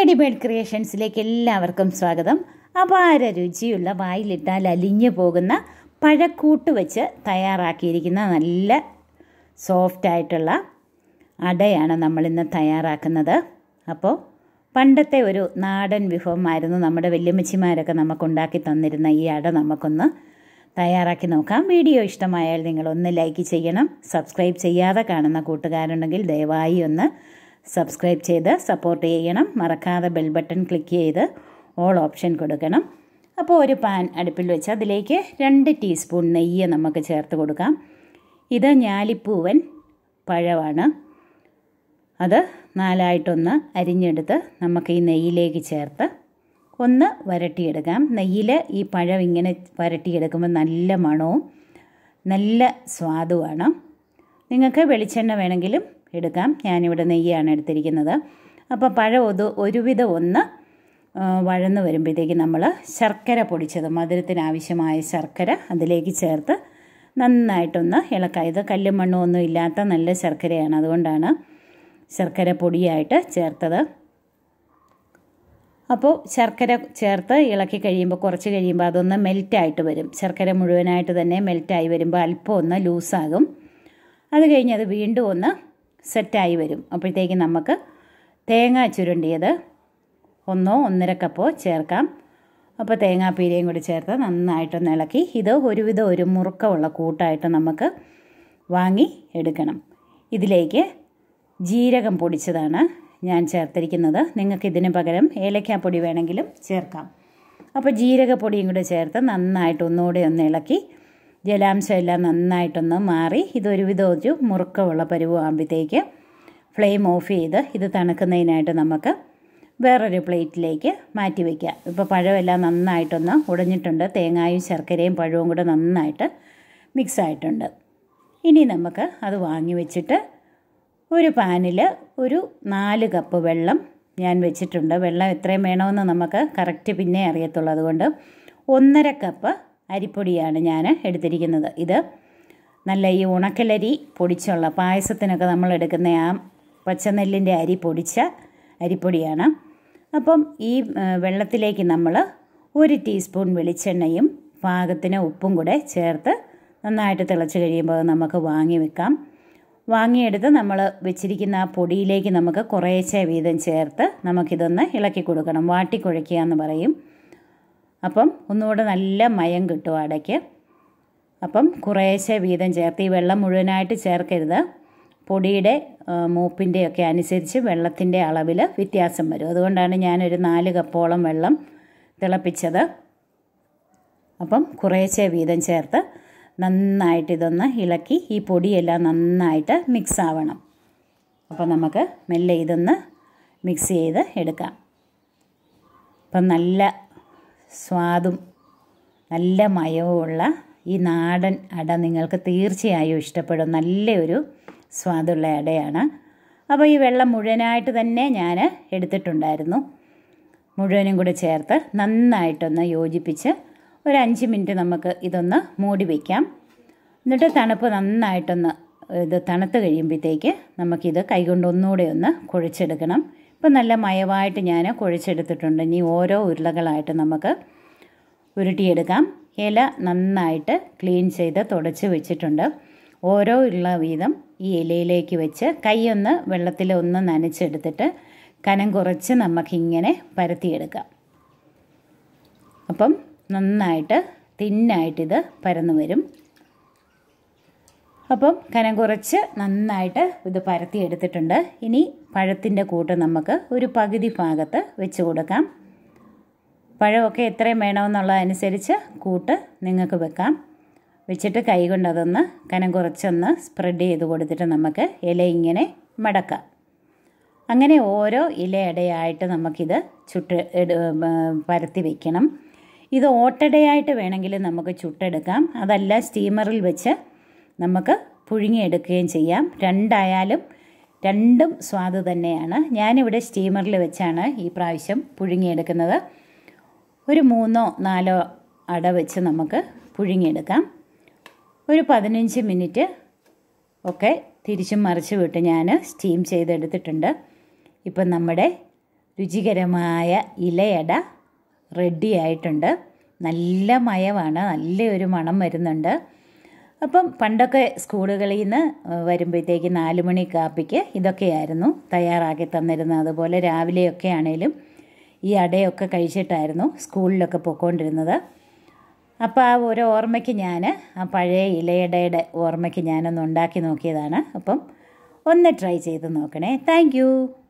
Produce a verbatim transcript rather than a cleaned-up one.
Lady bird ക്രിയേഷൻസിലേക്ക് എല്ലാവർക്കും സ്വാഗതം. അപാര രുചിയുള്ള വായിലിട്ടാൽ അലിഞ്ഞു പോകുന്ന പഴക്കൂട്ട് വെച്ച് തയ്യാറാക്കിയിരിക്കുന്ന നല്ല സോഫ്റ്റായിട്ടുള്ള അടയാണ് നമ്മളിന്ന് തയ്യാറാക്കുന്നത്. അപ്പോൾ പണ്ടത്തെ ഒരു നാടൻ വിഭവമായിരുന്നു നമ്മുടെ വല്യമ്മച്ചിമാരൊക്കെ നമുക്കുണ്ടാക്കി തന്നിരുന്ന ഈ അട നമുക്കൊന്ന് തയ്യാറാക്കി നോക്കാം. വീഡിയോ ഇഷ്ടമായാൽ നിങ്ങളൊന്ന് ലൈക്ക് ചെയ്യണം. സബ്സ്ക്രൈബ് ചെയ്യാതെ കാണുന്ന കൂട്ടുകാരുണ്ടെങ്കിൽ ദയവായി ഒന്ന് സബ്സ്ക്രൈബ് ചെയ്ത് സപ്പോർട്ട് ചെയ്യണം. മറക്കാതെ ബെൽ ബട്ടൺ ക്ലിക്ക് ചെയ്ത് ഓൾ ഓപ്ഷൻ കൊടുക്കണം. അപ്പോൾ ഒരു പാൻ അടുപ്പിൽ വെച്ച് അതിലേക്ക് രണ്ട് ടീസ്പൂൺ നെയ്യ് നമുക്ക് ചേർത്ത് കൊടുക്കാം. ഇത് ഞാലിപ്പൂവൻ പഴമാണ്. അത് നാലായിട്ടൊന്ന് അരിഞ്ഞെടുത്ത് നമുക്ക് ഈ നെയ്യിലേക്ക് ചേർത്ത് ഒന്ന് വരട്ടിയെടുക്കാം. നെയ്യിൽ ഈ പഴം ഇങ്ങനെ വരട്ടിയെടുക്കുമ്പോൾ നല്ല മണവും നല്ല സ്വാദുമാണ്. നിങ്ങൾക്ക് വെളിച്ചെണ്ണ വേണമെങ്കിലും എടുക്കാം. ഞാനിവിടെ നെയ്യാണ് എടുത്തിരിക്കുന്നത്. അപ്പോൾ പഴം ഒരു ഒരുവിധം ഒന്ന് വഴന്ന് വരുമ്പോഴത്തേക്ക് നമ്മൾ ശർക്കര പൊടിച്ചത്, മധുരത്തിനാവശ്യമായ ശർക്കര അതിലേക്ക് ചേർത്ത് നന്നായിട്ടൊന്ന് ഇളക്കാം. ഇത് കല്ലും മണ്ണും ഒന്നും ഇല്ലാത്ത നല്ല ശർക്കരയാണ്, അതുകൊണ്ടാണ് ശർക്കര പൊടിയായിട്ട് ചേർത്തത്. അപ്പോൾ ശർക്കര ചേർത്ത് ഇളക്കി കഴിയുമ്പോൾ കുറച്ച് കഴിയുമ്പോൾ അതൊന്ന് മെൽറ്റായിട്ട് വരും. ശർക്കര മുഴുവനായിട്ട് തന്നെ മെൽറ്റായി വരുമ്പോൾ അല്പം ഒന്ന് ലൂസാകും. അത് കഴിഞ്ഞ് അത് വീണ്ടും ഒന്ന് സെറ്റായി വരും. അപ്പോഴത്തേക്ക് നമുക്ക് തേങ്ങ ചുരുണ്ടിയത് ഒന്നോ ഒന്നര കപ്പോ ചേർക്കാം. അപ്പോൾ തേങ്ങാപ്പീരയും കൂടി ചേർത്ത് നന്നായിട്ടൊന്ന് ഇളക്കി ഇത് ഒരുവിധം ഒരു മുറുക്കമുള്ള കൂട്ടായിട്ട് നമുക്ക് വാങ്ങി എടുക്കണം. ഇതിലേക്ക് ജീരകം പൊടിച്ചതാണ് ഞാൻ ചേർത്തിരിക്കുന്നത്. നിങ്ങൾക്ക് ഇതിന് പകരം ഏലക്കാപ്പൊടി വേണമെങ്കിലും ചേർക്കാം. അപ്പോൾ ജീരകപ്പൊടിയും കൂടെ ചേർത്ത് നന്നായിട്ട് ഒന്നുകൂടെ ഒന്ന് ഇളക്കി ജലാംശം എല്ലാം നന്നായിട്ടൊന്ന് മാറി ഇതൊരുവിധം ഒരു മുറുക്കമുള്ള പരുവാകുമ്പോഴത്തേക്ക് ഫ്ലെയിം ഓഫ് ചെയ്ത് ഇത് തണുക്കുന്നതിനായിട്ട് നമുക്ക് വേറൊരു പ്ലേറ്റിലേക്ക് മാറ്റി വയ്ക്കാം. ഇപ്പോൾ പഴമെല്ലാം നന്നായിട്ടൊന്ന് ഉടഞ്ഞിട്ടുണ്ട്. തേങ്ങായും ശർക്കരയും പഴവും കൂടെ നന്നായിട്ട് മിക്സ് ആയിട്ടുണ്ട്. ഇനി നമുക്ക് അത് വാങ്ങി വെച്ചിട്ട് ഒരു പാനിൽ ഒരു നാല് കപ്പ് വെള്ളം ഞാൻ വെച്ചിട്ടുണ്ട്. വെള്ളം എത്രയും വേണമെന്ന് നമുക്ക് കറക്റ്റ് പിന്നെ അറിയത്തുള്ളൂ. അതുകൊണ്ട് ഒന്നര കപ്പ് അരിപ്പൊടിയാണ് ഞാൻ എടുത്തിരിക്കുന്നത്. ഇത് നല്ല ഈ ഉണക്കലരി പൊടിച്ചുള്ള പായസത്തിനൊക്കെ നമ്മൾ എടുക്കുന്ന ആ പച്ചനെല്ലിൻ്റെ അരി പൊടിച്ച അരിപ്പൊടിയാണ്. അപ്പം ഈ വെള്ളത്തിലേക്ക് നമ്മൾ ഒരു ടീസ്പൂൺ വെളിച്ചെണ്ണയും പാകത്തിന് ഉപ്പും കൂടെ ചേർത്ത് നന്നായിട്ട് തിളച്ച് കഴിയുമ്പോൾ നമുക്ക് വാങ്ങി വെക്കാം. വാങ്ങിയെടുത്ത് നമ്മൾ വെച്ചിരിക്കുന്ന ആ പൊടിയിലേക്ക് നമുക്ക് കുറേശ്ശെ വീതം ചേർത്ത് നമുക്കിതൊന്ന് ഇളക്കി കൊടുക്കണം. വാട്ടിക്കുഴയ്ക്കുക എന്ന് പറയും. അപ്പം ഒന്നുകൂടെ നല്ല മയം കിട്ടും അടയ്ക്ക്. അപ്പം കുറേശ്ശെ വീതം ചേർത്ത് ഈ വെള്ളം മുഴുവനായിട്ട് ചേർക്കരുത്. പൊടിയുടെ മൂപ്പിൻ്റെയൊക്കെ അനുസരിച്ച് വെള്ളത്തിൻ്റെ അളവിൽ വ്യത്യാസം വരും. അതുകൊണ്ടാണ് ഞാനൊരു നാല് കപ്പോളം വെള്ളം തിളപ്പിച്ചത്. അപ്പം കുറേശ്ശെ വീതം ചേർത്ത് നന്നായിട്ട് ഇതൊന്ന് ഇളക്കി ഈ പൊടിയെല്ലാം നന്നായിട്ട് മിക്സ് ആവണം. അപ്പോൾ നമുക്ക് മെല്ലെ ഇതൊന്ന് മിക്സ് ചെയ്ത് എടുക്കാം. അപ്പം നല്ല സ്വാദും നല്ല മയവുമുള്ള ഈ നാടൻ അട നിങ്ങൾക്ക് തീർച്ചയായും ഇഷ്ടപ്പെടും. നല്ലൊരു സ്വാദുള്ള അടയാണ്. അപ്പോൾ ഈ വെള്ളം മുഴുവനായിട്ട് തന്നെ ഞാൻ എടുത്തിട്ടുണ്ടായിരുന്നു. മുഴുവനും കൂടെ ചേർത്ത് നന്നായിട്ടൊന്ന് യോജിപ്പിച്ച് ഒരു അഞ്ച് മിനിറ്റ് നമുക്ക് ഇതൊന്ന് മൂടി വയ്ക്കാം. എന്നിട്ട് തണുപ്പ് നന്നായിട്ടൊന്ന് ഇത് തണുത്ത് കഴിയുമ്പോഴത്തേക്ക് നമുക്കിത് കൈകൊണ്ട് ഒന്നുകൂടെ ഒന്ന് കുഴച്ചെടുക്കണം. ഇപ്പം നല്ല മയമായിട്ട് ഞാൻ കുഴച്ചെടുത്തിട്ടുണ്ട്. ഇനി ഓരോ ഉരുളകളായിട്ട് നമുക്ക് ഉരുട്ടിയെടുക്കാം. ഇല നന്നായിട്ട് ക്ലീൻ ചെയ്ത് തുടച്ച് വെച്ചിട്ടുണ്ട്. ഓരോ ഉരുള വീതം ഈ ഇലയിലേക്ക് വെച്ച് കൈയൊന്ന് വെള്ളത്തിൽ ഒന്ന് നനച്ചെടുത്തിട്ട് കനം കുറച്ച് നമുക്കിങ്ങനെ പരത്തിയെടുക്കാം. അപ്പം നന്നായിട്ട് തിന്നായിട്ടിത് പരന്നു വരും. അപ്പം കനം കുറച്ച് നന്നായിട്ട് ഇത് പരത്തിയെടുത്തിട്ടുണ്ട്. ഇനി പഴത്തിൻ്റെ കൂട്ട് നമുക്ക് ഒരു പകുതി ഭാഗത്ത് വെച്ച് കൊടുക്കാം. പഴമൊക്കെ എത്രയും വേണമെന്നുള്ളതനുസരിച്ച് കൂട്ട് നിങ്ങൾക്ക് വെക്കാം. വെച്ചിട്ട് കൈ കൊണ്ട് അതൊന്ന് കനം കുറച്ചൊന്ന് സ്പ്രെഡ് ചെയ്ത് കൊടുത്തിട്ട് നമുക്ക് ഇല ഇങ്ങനെ മടക്കാം. അങ്ങനെ ഓരോ ഇലയടയായിട്ട് നമുക്കിത് ചുട്ട് പരത്തി വയ്ക്കണം. ഇത് ഓട്ടടയായിട്ട് വേണമെങ്കിൽ നമുക്ക് ചുട്ടെടുക്കാം. അതല്ല സ്റ്റീമറിൽ വെച്ച് നമുക്ക് പുഴുങ്ങിയെടുക്കുകയും ചെയ്യാം. രണ്ടായാലും രണ്ടും സ്വാദ് തന്നെയാണ്. ഞാനിവിടെ സ്റ്റീമറിൽ വെച്ചാണ് ഈ പ്രാവശ്യം പുഴുങ്ങിയെടുക്കുന്നത്. ഒരു മൂന്നോ നാലോ അട വെച്ച് നമുക്ക് പുഴുങ്ങിയെടുക്കാം. ഒരു പതിനഞ്ച് മിനിറ്റ് ഒക്കെ തിരിച്ചും മറിച്ച് വിട്ട് ഞാൻ സ്റ്റീം ചെയ്തെടുത്തിട്ടുണ്ട്. ഇപ്പം നമ്മുടെ രുചികരമായ ഇലയട റെഡി ആയിട്ടുണ്ട്. നല്ല മയമാണ്, നല്ലൊരു മണം വരുന്നുണ്ട്. അപ്പം പണ്ടൊക്കെ സ്കൂളുകളിൽ നിന്ന് വരുമ്പോഴത്തേക്ക് നാല് മണി കാപ്പിക്ക് ഇതൊക്കെയായിരുന്നു തയ്യാറാക്കി തന്നിരുന്നത്. അതുപോലെ രാവിലെയൊക്കെ ആണേലും ഈ അടയൊക്കെ കഴിച്ചിട്ടായിരുന്നു സ്കൂളിലൊക്കെ പോയിക്കൊണ്ടിരുന്നത്. അപ്പോൾ ആ ഒരു ഓർമ്മയ്ക്ക് ഞാൻ ആ പഴയ ഇലയടയുടെ ഓർമ്മയ്ക്ക് ഞാനൊന്ന് ഉണ്ടാക്കി നോക്കിയതാണ്. അപ്പം ഒന്ന് ട്രൈ ചെയ്ത് നോക്കണേ. Thank U.